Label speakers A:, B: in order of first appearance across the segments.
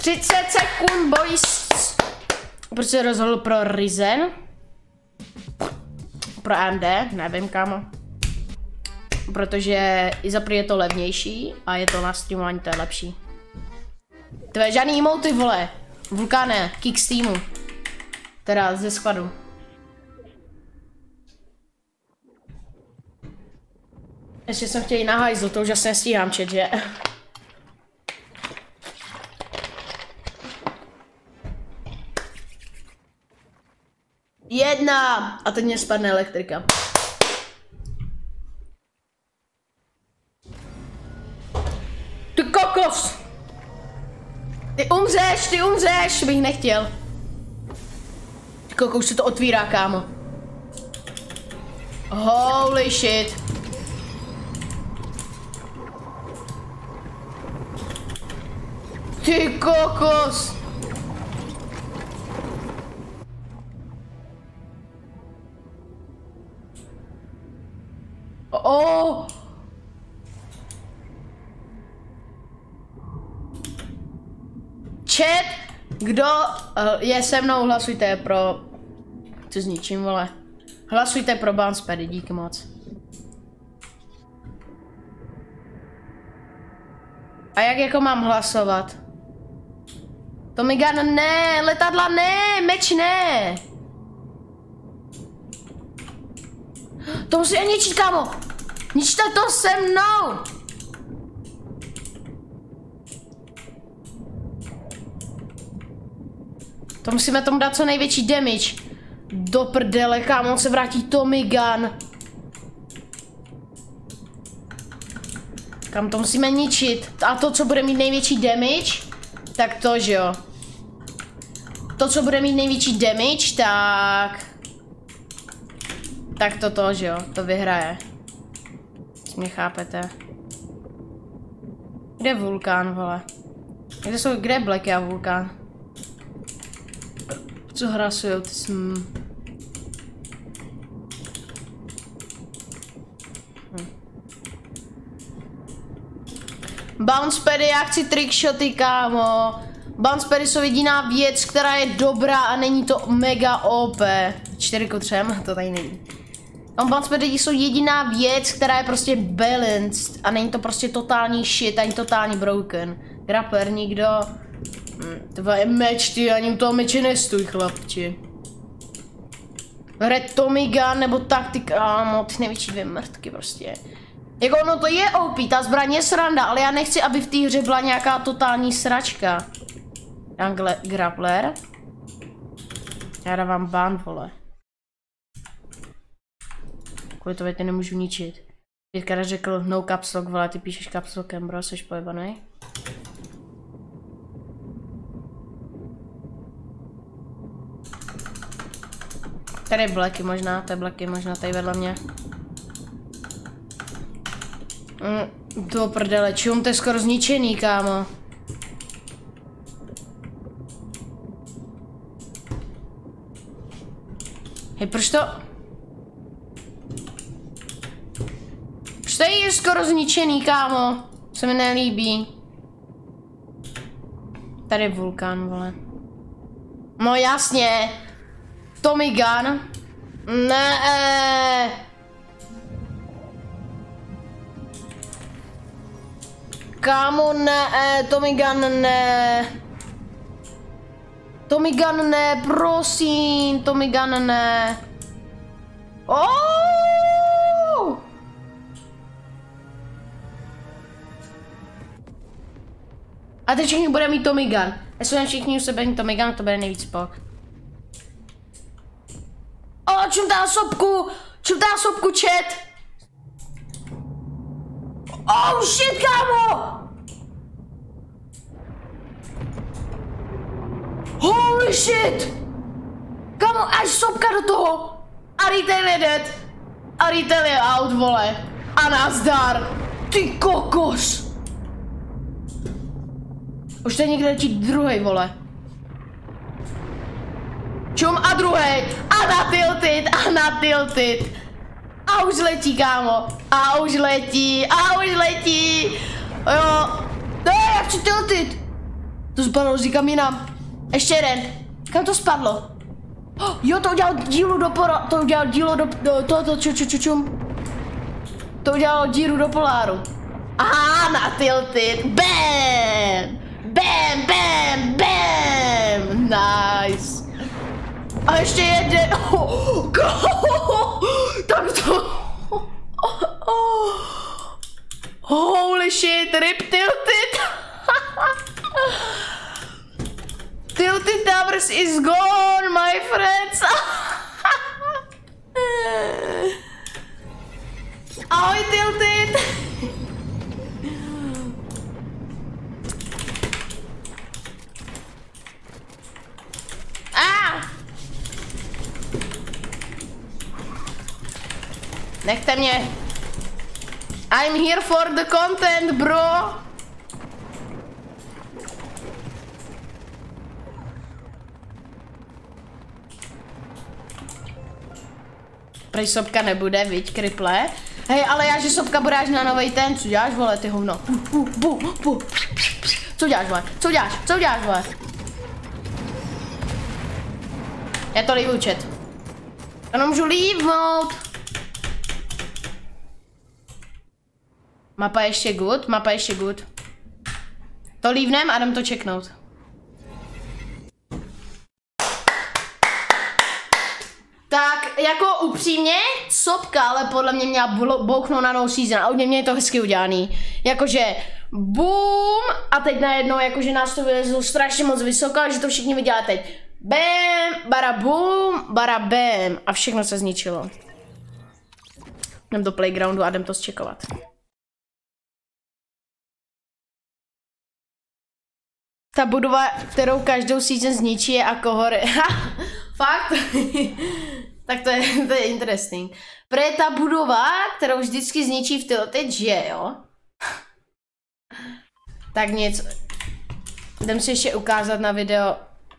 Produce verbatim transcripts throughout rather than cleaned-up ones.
A: třicet sekund, boys. Proč se rozhodl pro Ryzen? Pro A M D, nevím kámo. Protože i za prý je to levnější a je to na streamování, to je lepší. Tvé žádný emoty, vole. Vulkáne, kick z týmu. Teda ze skladu. Ještě jsem chtěl jít na hajzl, to už asi nestíhám čet, že? Jedna! A teď mě spadne elektrika. Ty kokos! Ty umřeš, ty umřeš, bych nechtěl. Ty kokos, se to otvírá, kámo. Holy shit. Ty kokos. Oh. Chat, kdo uh, je se mnou, hlasujte pro... Co s ničím, vole. Hlasujte pro Bouncepady, díky moc. A jak jako mám hlasovat? Tomigan ne, letadla ne, meč ne. To musí ničit, kámo. Ničte to se mnou. To musíme tomu dát co největší damage. Do prdele, kámo, on se vrátí Tomigan. Kam to musíme ničit. A to, co bude mít největší damage, tak to, že jo. To, co bude mít největší damage, tak... Tak to to, že jo, to vyhraje. Mě chápete. Kde je vulkán, vole? Kde jsou, kde je Blacky a vulkán? Co hrasujou, ty sm... Hm. Bouncepady, já chci trickshoty, kámo. Bouncepady jsou jediná věc, která je dobrá a není to mega O P. čtyři ku třem, to tady není. Bouncepady jsou jediná věc, která je prostě balanced a není to prostě totální shit, ani totální broken. Grappler nikdo. Hm, tvoje meč, ty ani u toho meče nestůj, chlapči. Red Tomigan nebo tak, ty kámo, ty největší dvě mrtky prostě. Jako no to je O P, ta zbraň je sranda, ale já nechci, aby v té hře byla nějaká totální sračka. Angle Grappler. Já dávám ban, vole. Kvůli to větě nemůžu ničit. Pětka řekl no caps lock, vole, ty píšeš caps lockem, bro, jsi pojebanej. Tady je Blacky možná, to je Blacky možná, tady vedle mě. Mm, do prdele, čum, to je skoro zničený, kámo. Hej, proč to... Proč to je skoro zničený, kámo? Se mi nelíbí. Tady je vulkán, vole. No jasně. Tomigan. Ne. Kámo, ne, Tomigan ne. Tomigan ne, prosím, Tomigan ne. Oh! A teď všichni bude mít Tomigan. Jestli všichni u sebe mít Tomigan, to bude nejvíc pok. O, čum dá sopku, čum dá sopku, chat. Oh shit, kámo! Holy shit! Kámo, až sopka do toho! A retail je dead! A retail je out, vole! A nazdar! Ty kokos! Už to je někde letí druhej, vole. Čum a druhej! A na tilted! A na tilted! A už letí, kámo! A už letí! A už letí! Jo! Ne, já chci tilted! To spadlo, říkám jinam. Ještě jeden. Kam to spadlo? Oh, jo, to udělal dílu do pora, to udělal dílo do, do to, to, ču, ču, ču, čum. To udělalo díru do poláru. Aha, na tilted. Bam! Bam, bam, bam! Nice. A ještě jeden. Oh, tak to. Holy shit, rip tilted. Tilted Towers is gone, my friends. Ahoj, Tilted. Ah! Nechte mě. I'm here for the content, bro. Prej Sobka nebude, viď, kriple. Hej, ale já, že Sobka bude až na novej ten, co děláš, vole, ty hovno. Bu, bu, bu. Co děláš, vole, co děláš, co děláš, vole. Já to leave chat. Já nemůžu leavenout. Mapa ještě good, mapa ještě good. To leavenem a jdem to checknout. Tak jako upřímně, Sobka, ale podle mě měla bouchnout na novou season a u mě je to hezky udělaný. Jakože boom a teď najednou jakože nás to vylezlo strašně moc vysoko, že to všichni viděli teď. Bam, bara boom, bara bam a všechno se zničilo. Jdem do playgroundu a jdem to zčekovat. Ta budova, kterou každou season zničí, je Akohory. Fakt? Tak to je, to je interesting. Protože ta budova, kterou vždycky zničí v Tilted, že jo? Tak nic. Jdem si ještě ukázat na video.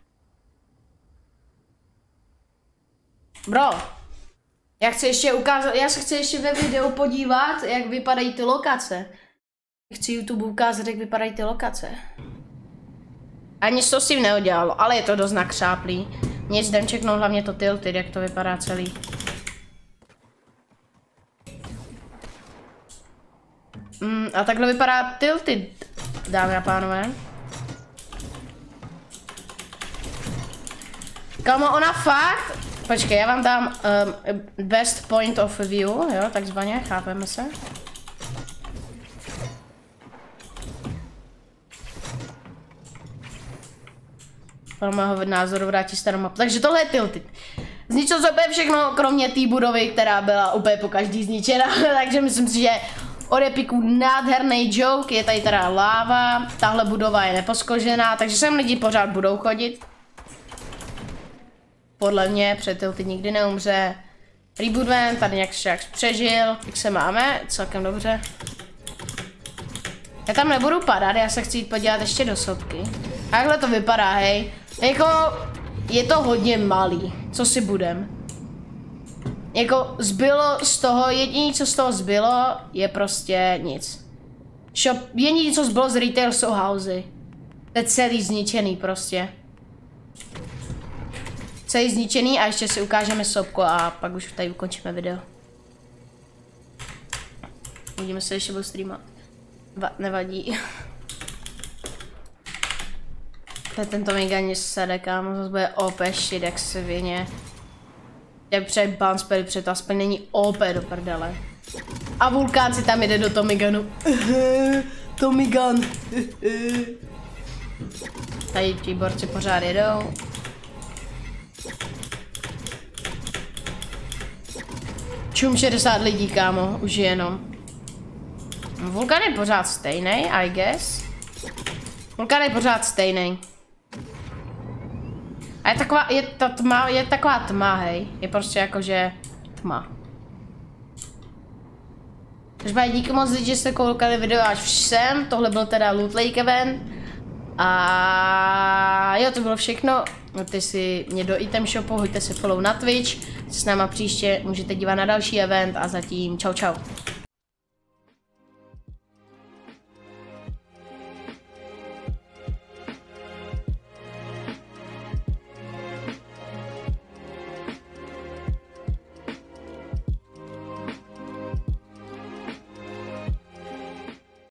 A: Bro, já chci ještě ukázat, já se chci ještě ve videu podívat, jak vypadají ty lokace. Chci YouTube ukázat, jak vypadají ty lokace. Ani to s tím neudělalo, ale je to dost nakřáplý. Nic, jdem čeknout hlavně to Tilted, jak to vypadá celý. Mm, a takhle vypadá Tilted, dámy a pánové. Kamo, ona fakt... Počkej, já vám dám um, best point of view, jo, takzvaně, chápeme se. Pro mého názoru vrátí starou mapu. Takže tohle je Tilted. Zničil se úplně všechno, kromě té budovy, která byla úplně po každý zničena. Takže myslím si, že od Epiku nádherný joke. Je tady teda láva, tahle budova je neposkožená, takže sem lidi pořád budou chodit. Podle mě před Tilted nikdy neumře. Reboot van, tady nějak však přežil. Jak se máme? Celkem dobře. Já tam nebudu padat, já se chci jít podívat ještě do Sobky. Takhle to vypadá, hej. Jako, je to hodně malý, co si budem. Jako, zbylo z toho, jediné, co z toho zbylo, je prostě nic. Shop, jediné, co zbylo z retail, jsou housey. To je celý zničený prostě. Celý zničený a ještě si ukážeme Sobku a pak už tady ukončíme video. Uvidíme se, ještě budu streamat. Va, nevadí. Tento Megani sede, kámo, zase bude O P shit, jak se vině. Jak před Bounce před to aspoň není O P do prdele. A Vulkán si tam jde do Tomiganu. Tomigan. Tady ti borci pořád jedou. Čum šedesát lidí, kámo, už jenom. Vulkán je pořád stejný, I guess. Vulkán je pořád stejný. A je taková, je ta tma, je taková tma, hej. Je prostě jakože tma. Takže díky moc, že jste koukali video až sem. Tohle byl teda Loot Lake event. A jo, to bylo všechno. Hoďte si mě do item shopu, hoďte si follow na Twitch. S náma příště můžete dívat na další event a zatím čau čau.